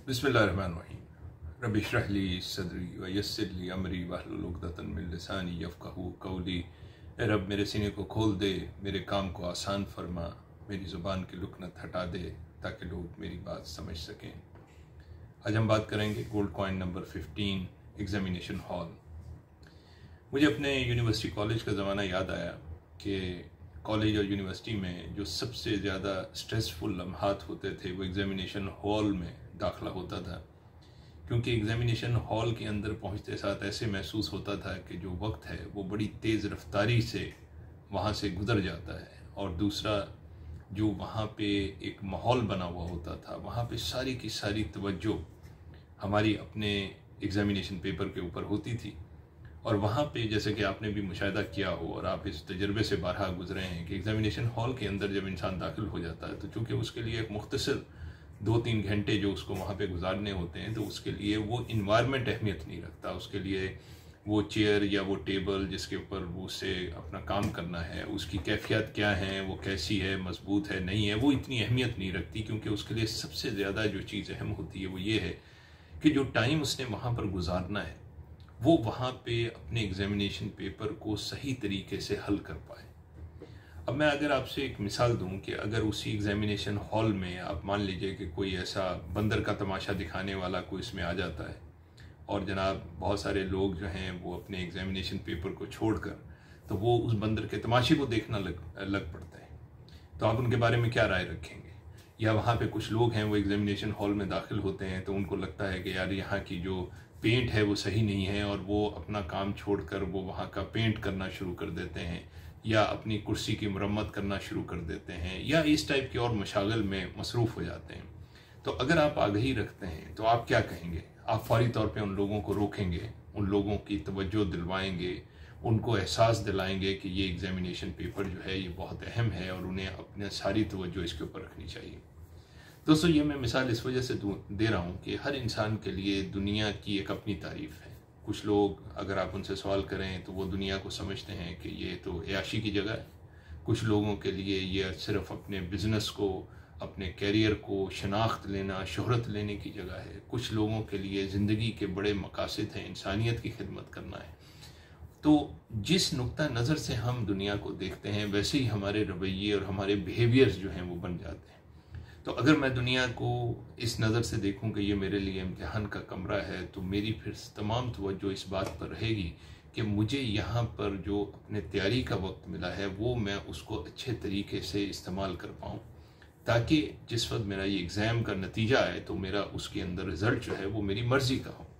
बिस्मिल्लाहिर्रहमानिर्रहीम। रब्बि इश्रह ली सदरी व यस्सिर ली अमरी वहलुल उक़दतन मिन लिसानी यफ़क़हू क़ौली। ए रब, मेरे सीने को खोल दे, मेरे काम को आसान फरमा, मेरी ज़ुबान की लुकनत हटा दे ताकि लोग मेरी बात समझ सकें। आज हम बात करेंगे gold coin number 15, examination hall. मुझे अपने यूनिवर्सिटी कॉलेज का ज़माना याद आया कि कॉलेज और यूनिवर्सिटी में जो सबसे ज़्यादा स्ट्रेसफुल लम्हात होते थे वो एग्जामिनेशन हॉल में दाखिला होता था, क्योंकि एग्जामिनेशन हॉल के अंदर पहुंचते साथ ऐसे महसूस होता था कि जो वक्त है वो बड़ी तेज़ रफ्तारी से वहाँ से गुज़र जाता है। और दूसरा, जो वहाँ पे एक माहौल बना हुआ होता था, वहाँ पे सारी की सारी तवज्जो हमारी अपने एग्जामिनेशन पेपर के ऊपर होती थी। और वहाँ पे जैसे कि आपने भी मुशाहिदा किया हो और आप इस तजर्बे से बारहा गुजरे हैं कि एग्जामिनेशन हॉल के अंदर जब इंसान दाखिल हो जाता है तो चूँकि उसके लिए एक मुख्तसर 2-3 घंटे जो उसको वहाँ पे गुजारने होते हैं, तो उसके लिए वो इन्वायरमेंट अहमियत नहीं रखता। उसके लिए वो चेयर या वो टेबल जिसके ऊपर वो उसे अपना काम करना है, उसकी कैफियत क्या है, वो कैसी है, मजबूत है, नहीं है, वो इतनी अहमियत नहीं रखती। क्योंकि उसके लिए सबसे ज़्यादा जो चीज़ अहम होती है वो ये है कि जो टाइम उसने वहाँ पर गुजारना है वो वहाँ पे अपने एग्जामिनेशन पेपर को सही तरीके से हल कर पाए। अब मैं अगर आपसे एक मिसाल दूं कि अगर उसी एग्जामिनेशन हॉल में आप मान लीजिए कि कोई ऐसा बंदर का तमाशा दिखाने वाला कोई इसमें आ जाता है और जनाब बहुत सारे लोग जो हैं वो अपने एग्जामिनेशन पेपर को छोड़कर तो वो उस बंदर के तमाशे को देखना लग पड़ता है, तो आप उनके बारे में क्या राय रखेंगे? या वहाँ पे कुछ लोग हैं वो एग्जामिनेशन हॉल में दाखिल होते हैं तो उनको लगता है कि यार यहाँ की जो पेंट है वो सही नहीं है और वो अपना काम छोड़कर वो वहाँ का पेंट करना शुरू कर देते हैं या अपनी कुर्सी की मरम्मत करना शुरू कर देते हैं या इस टाइप के और मशागल में मसरूफ़ हो जाते हैं। तो अगर आप आगाही रखते हैं तो आप क्या कहेंगे? आप फौरी तौर पे उन लोगों को रोकेंगे, उन लोगों की तवज्जो दिलवाएंगे, उनको एहसास दिलाएंगे कि ये एग्जामिनेशन पेपर जो है ये बहुत अहम है और उन्हें अपने सारी तवज्जो इसके ऊपर रखनी चाहिए। दोस्तों, ये मैं मिसाल इस वजह से दे रहा हूँ कि हर इंसान के लिए दुनिया की एक अपनी तारीफ़ है। कुछ लोग अगर आप उनसे सवाल करें तो वो दुनिया को समझते हैं कि ये तो ऐशी की जगह है। कुछ लोगों के लिए ये सिर्फ अपने बिजनेस को, अपने कैरियर को, शनाख्त लेना, शोहरत लेने की जगह है। कुछ लोगों के लिए ज़िंदगी के बड़े मकासद हैं, इंसानियत की खिदमत करना है। तो जिस नुक्ता नज़र से हम दुनिया को देखते हैं वैसे ही हमारे रवैये और हमारे बिहेवियर्स जो हैं वो बन जाते हैं। तो अगर मैं दुनिया को इस नज़र से देखूं कि ये मेरे लिए इम्तिहान का कमरा है तो मेरी फिर तमाम तवज्जो इस बात पर रहेगी कि मुझे यहाँ पर जो अपने तैयारी का वक्त मिला है वो मैं उसको अच्छे तरीके से इस्तेमाल कर पाऊँ, ताकि जिस वक्त मेरा ये एग्ज़ाम का नतीजा आए तो मेरा उसके अंदर रिज़ल्ट जो है वो मेरी मर्ज़ी का हो।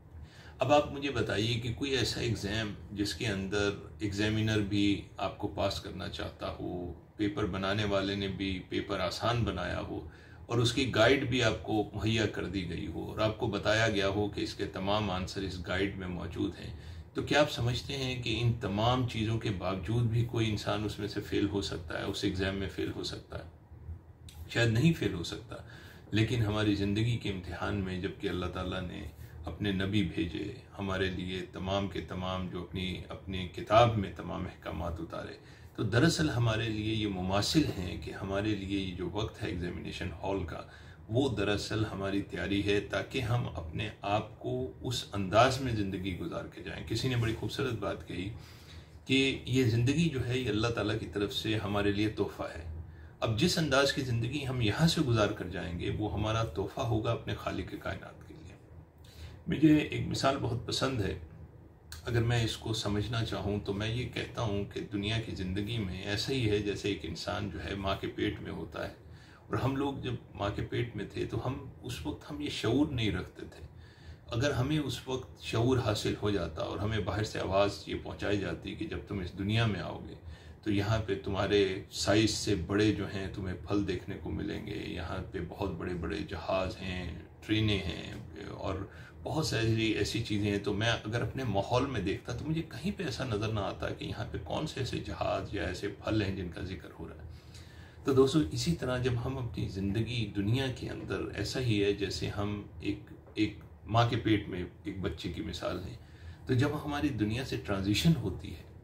अब आप मुझे बताइए कि कोई ऐसा एग्ज़ाम जिसके अंदर एग्ज़ामिनर भी आपको पास करना चाहता हो, पेपर बनाने वाले ने भी पेपर आसान बनाया हो और उसकी गाइड भी आपको मुहैया कर दी गई हो और आपको बताया गया हो कि इसके तमाम आंसर इस गाइड में मौजूद हैं, तो क्या आप समझते हैं कि इन तमाम चीज़ों के बावजूद भी कोई इंसान उसमें से फ़ेल हो सकता है, उस एग्ज़ाम में फ़ेल हो सकता है? शायद नहीं फ़ेल हो सकता, लेकिन हमारी ज़िंदगी के इम्तिहान में जबकि अल्लाह ताला ने अपने नबी भेजे, हमारे लिए तमाम के तमाम जो अपनी किताब में तमाम अहकामात उतारे, तो दरअसल हमारे लिए ये मुमासिल हैं कि हमारे लिए ये जो वक्त है एग्जामिनेशन हॉल का वो दरअसल हमारी तैयारी है, ताकि हम अपने आप को उस अंदाज में ज़िंदगी गुजार के जाएं। किसी ने बड़ी खूबसूरत बात कही कि ये ज़िंदगी जो है ये अल्लाह ताला की तरफ से हमारे लिए तोहफ़ा है। अब जिस अंदाज की ज़िंदगी हम यहाँ से गुजार कर जाएंगे वो हमारा तोहफ़ा होगा अपने खालिक कायनात के लिए। मुझे एक मिसाल बहुत पसंद है, अगर मैं इसको समझना चाहूँ तो मैं ये कहता हूँ कि दुनिया की ज़िंदगी में ऐसा ही है जैसे एक इंसान जो है माँ के पेट में होता है और हम लोग जब माँ के पेट में थे तो हम उस वक्त हम ये शऊर नहीं रखते थे। अगर हमें उस वक्त शऊर हासिल हो जाता और हमें बाहर से आवाज़ ये पहुँचाई जाती कि जब तुम इस दुनिया में आओगे तो यहाँ पे तुम्हारे साइज़ से बड़े जो हैं तुम्हें फल देखने को मिलेंगे, यहाँ पे बहुत बड़े बड़े जहाज़ हैं, ट्रेनें हैं और बहुत सारी ऐसी चीज़ें हैं, तो मैं अगर अपने माहौल में देखता तो मुझे कहीं पे ऐसा नज़र ना आता कि यहाँ पे कौन से ऐसे जहाज़ या ऐसे फल हैं जिनका जिक्र हो रहा है। तो दोस्तों, इसी तरह जब हम अपनी ज़िंदगी दुनिया के अंदर ऐसा ही है जैसे हम एक माँ के पेट में एक बच्चे की मिसाल है, तो जब हमारी दुनिया से ट्रांजिशन होती है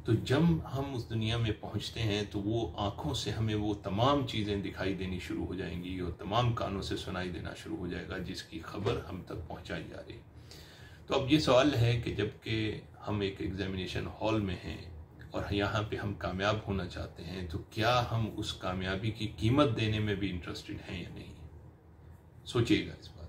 तो जब हम उस दुनिया में पहुंचते हैं तो वो आँखों से हमें वो तमाम चीज़ें दिखाई देनी शुरू हो जाएंगी और तमाम कानों से सुनाई देना शुरू हो जाएगा जिसकी खबर हम तक पहुंचाई जा रही। तो अब ये सवाल है कि जबकि हम एक एग्जामिनेशन हॉल में हैं और यहाँ पे हम कामयाब होना चाहते हैं, तो क्या हम उस कामयाबी की कीमत देने में भी इंटरेस्टेड हैं या नहीं? सोचिएगा इस बात।